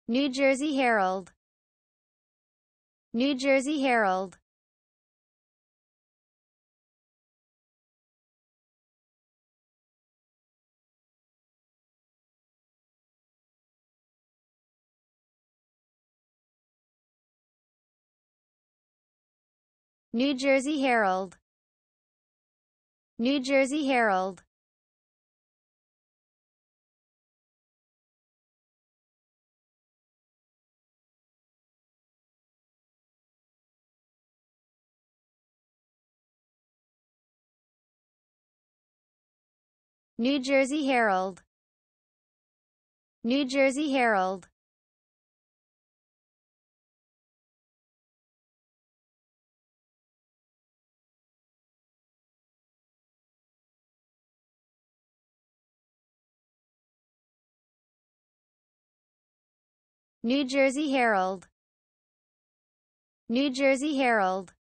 New Jersey Herald, New Jersey Herald, New Jersey Herald, New Jersey Herald, New Jersey Herald, New Jersey Herald, New Jersey Herald, New Jersey Herald.